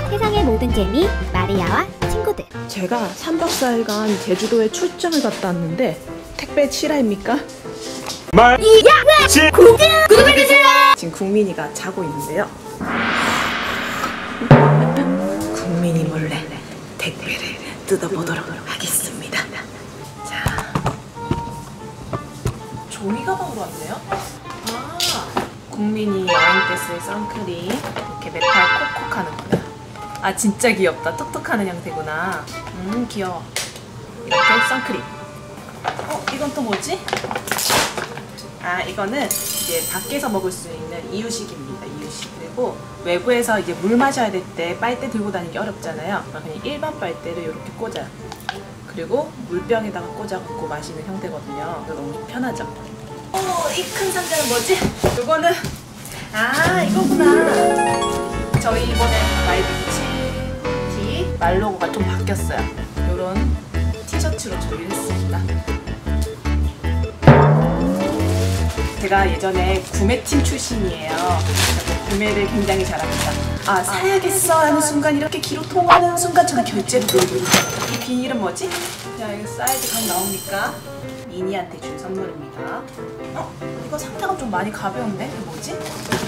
세상의 모든 재미 마리아와 친구들. 제가 3박 4일간 제주도에 출장을 갔다 왔는데 택배 실화입니까? 지금 국민이가 자고 있는데요. 국민이 몰래 택배를 뜯어보도록 하겠습니다. 자, 종이 가방으로 왔네요. 국민이 여행 때 쓸 선크림, 이렇게 메탈 콕콕 하는구나. 아, 진짜 귀엽다. 톡톡하는 형태구나. 귀여워. 이렇게 선크림. 이건 또 뭐지? 아, 이거는 이제 밖에서 먹을 수 있는 이유식입니다. 이유식. 그리고 외부에서 이제 물 마셔야 될 때 빨대 들고 다니기 어렵잖아요. 그냥 일반 빨대를 이렇게 꽂아요. 그리고 물병에다가 꽂아갖고 마시는 형태거든요. 그래서 너무 편하죠? 이 큰 상자는 뭐지? 이거는 이거구나. 저희 이번에 마이비치 말 로고가 좀 바뀌었어요. 이런 티셔츠로 조리를 했습니다. 제가 예전에 구매팀 출신이에요. 구매를 굉장히 잘합니다. 사야겠어 하는 순간, 이렇게 귀로 통하는 순간 저는 결제를 누릅니다. 이 비닐은 뭐지? 자, 이거 사이즈 각 나오니까 미니한테 준 선물입니다. 이거 상자가 좀 많이 가벼운데? 이거 뭐지?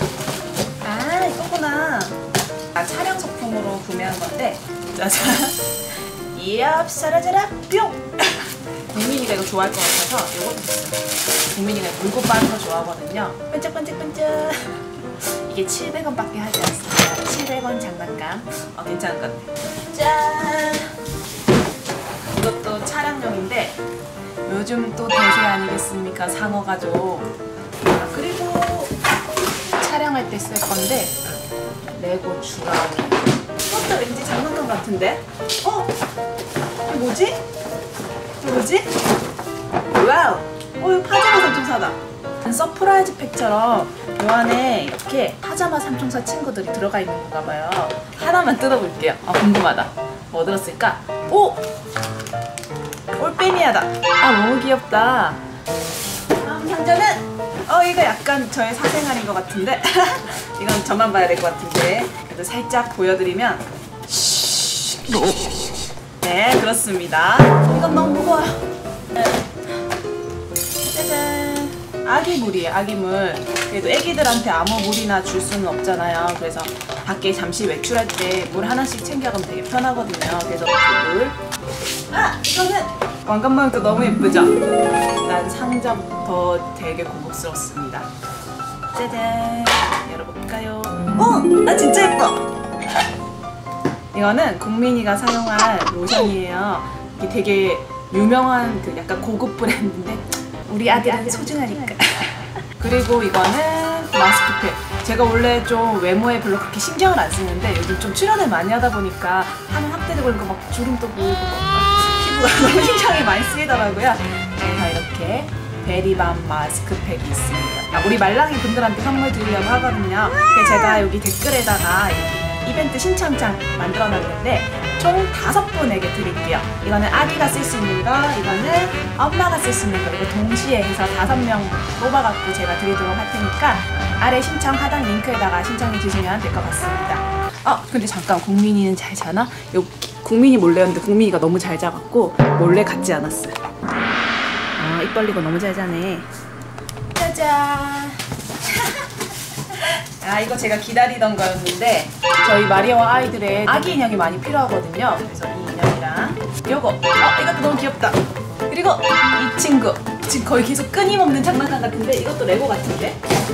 이거구나. 촬영 소품으로 구매한 건데, 짜잔. 이압 사라져라 뿅! 국민이가 이거 좋아할 것 같아서 이것도 줬어요. 국민이가 물고 빠는 거 좋아하거든요. 반짝반짝반짝. 이게 700원밖에 하지 않습니다. 700원 장난감. 괜찮은 것 같아요. 짠! 이것도 촬영용인데 요즘 또 대세 아니겠습니까? 상어 가족. 그리고 촬영할 때 쓸 건데 레고 주라기. 이것도 왠지 장난감 같은데? 이거 뭐지? 이거 뭐지? 와우! 이거 파자마 삼총사다. 서프라이즈 팩처럼 이 안에 이렇게 파자마 삼총사 친구들이 들어가 있는 건가 봐요. 하나만 뜯어볼게요. 궁금하다. 뭐 들었을까? 올빼미야다. 너무 귀엽다. 다음 상자는 이거 약간 저의 사생활인 것 같은데 이건 저만 봐야 될 것 같은데 그래도 살짝 보여드리면 네, 그렇습니다. 이건 너무 무거워요. 짜잔. 아기물이에요. 아기물. 그래도 애기들한테 아무 물이나 줄 수는 없잖아요. 그래서 밖에 잠시 외출할 때 물 하나씩 챙겨가면 되게 편하거든요. 그래서 물. 이거는 왕관모양도 너무 예쁘죠? 일단 상자부터 되게 고급스럽습니다. 짜잔. 열어볼까요? 진짜 예뻐! 이거는 국민이가 사용할 로션이에요. 이게 되게 유명한 그 약간 고급 브랜드인데 우리 아들은 소중하니까. 그리고 이거는 마스크팩. 제가 원래 좀 외모에 별로 그렇게 신경을 안 쓰는데 요즘 좀 출연을 많이 하다 보니까 하면 확대되고 그러니까 막 주름도 보이고 피부가 너무 신경이 많이 쓰이더라고요. 그래서 이렇게 베리밤 마스크팩이 있습니다. 우리 말랑이 분들한테 선물 드리려고 하거든요. 제가 여기 댓글에다가 이벤트 신청장 만들어놨는데 총 5분에게 드릴게요. 이거는 아기가 쓸 수 있는 거, 이거는 엄마가 쓸 수 있는 거, 이거 동시에 해서 5명 뽑아갖고 제가 드리도록 할 테니까 아래 신청 하단 링크에다가 신청해 주시면 될 것 같습니다. 근데 잠깐, 국민이는 잘 자나? 국민이 몰래였는데 국민이가 너무 잘 자갖고 몰래 갖지 않았어요. 입 벌리고 너무 잘 자네. 짜잔! 이거 제가 기다리던 거였는데 저희 마리아와 아이들의 아기 인형이 많이 필요하거든요. 그래서 이 인형이랑 요거 이것도 너무 귀엽다. 그리고 이 친구 지금 거의 계속 끊임없는 장난감 같은데 이것도 레고 같은데.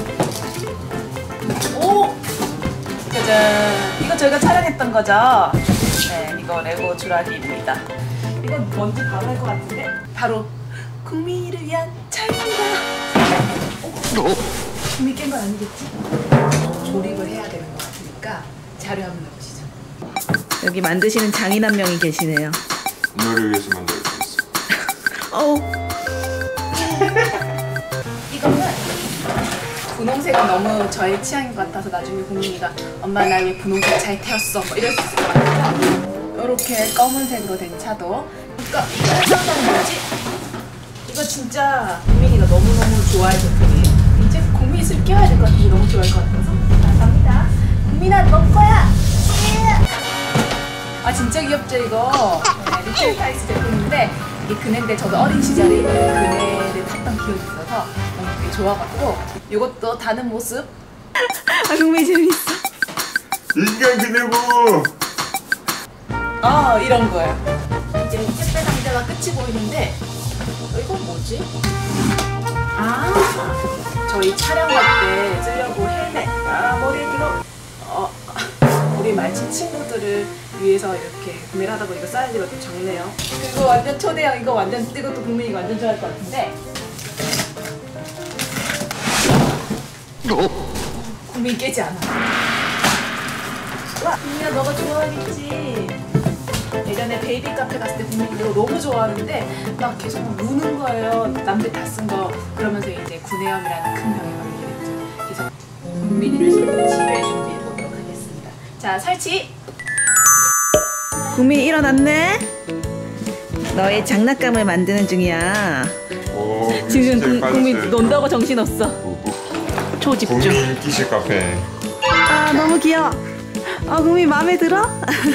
짜잔. 이거 저희가 촬영했던 거죠. 네, 이거 레고 주라기입니다. 이건 뭔지 바로 할 것 같은데 바로 국민이를 위한 차입니다. 국민 깬 건 아니겠지? 조립을 해야 되는 것 같으니까 자료 한번 넣어보시죠. 여기 만드시는 장인 한 명이 계시네요. 엄마를 위해서 만들고 있어. 이거는 분홍색은 너무 저의 취향인 것 같아서 나중에 국민이가 엄마 나 왜 분홍색 차에 태웠어? 이럴 수 있을 것 같아요. 이렇게 검은색으로 된 차도. 이거 뭐지? 이거 진짜 국민이가 너무너무 좋아할 제품이에요. 이제 국민이 슬 껴야 될 것 같은데 너무 좋아할 것 같아서. 갑니다. 국민아, 너 거야! 아 진짜 귀엽죠 이거? 네, 리첼 타이스 제품인데 이게 그네인데 저도 어린 시절에 이 그네를 탔던 기억이 있어서 너무 되게 좋아갖고 이것도 다는 모습. 아 국민이 재밌어. 인간 그네고. 이런 거예요. 이제 택배 상자가 끝이 보이는데 이건 뭐지? 저희 촬영할 때 쓰려고 헬멧 머리에 들어 우리 말친 친구들을 위해서 이렇게 구매를 하다 보니까 사이즈가 좀 작네요. 그리고 완전 초대형 이거 완전 이것도 국민이가 완전 좋아할 것 같은데 국민 깨지 않아. 와 국민아 너가 좋아하겠지. 예전에 베이비 카페 갔을 때 국민이 이거 너무 좋아하는데 막 계속 우는 거예요. 남들 다 쓴 거. 그러면서 이제 구내염이라는 큰 병에 걸리게 됐죠. 그래서 국민이를 집에 준비해 보도록 하겠습니다. 자 설치. 국민이 일어났네. 너의 장난감을 만드는 중이야. 오, 지금 국민 논다고 정신 없어. 초집중. 국민 기실 카페. 아 너무 귀여워. 국민 마음에 들어?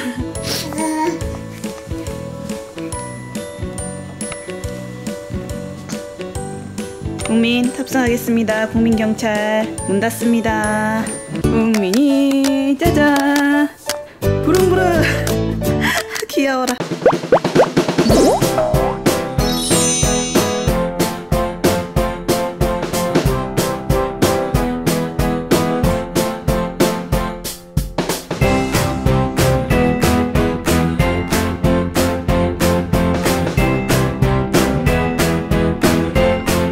국민 탑승하겠습니다. 국민 경찰 문 닫습니다. 국민이 짜잔 부릉부릉 귀여워라.